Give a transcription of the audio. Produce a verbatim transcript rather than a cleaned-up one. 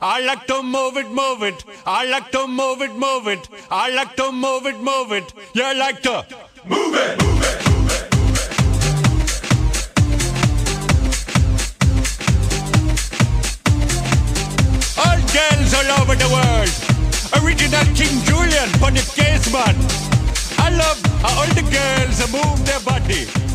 I like to move it, move it. I like to move it, move it. I like to move it, move it. You like to move it, move it. All girls all over the world. Original King Julian for the case man. I love how all the girls move their body.